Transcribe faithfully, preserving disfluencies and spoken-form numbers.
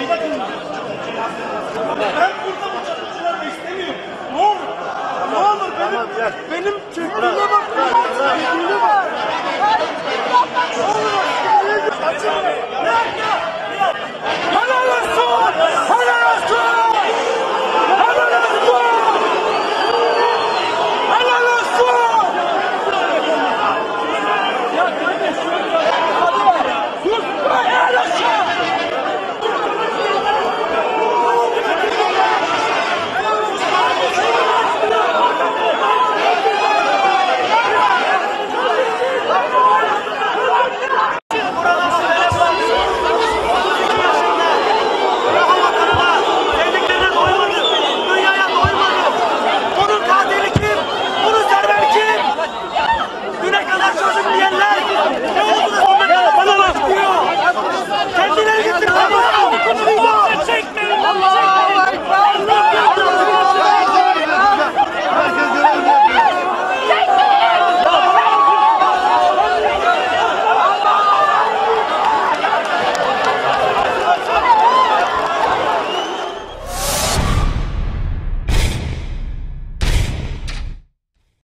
Ben burada bu çatışmaları istemiyorum. Ne olur. Ne olur benim, benim çektiğime bak. Çektiğime bak.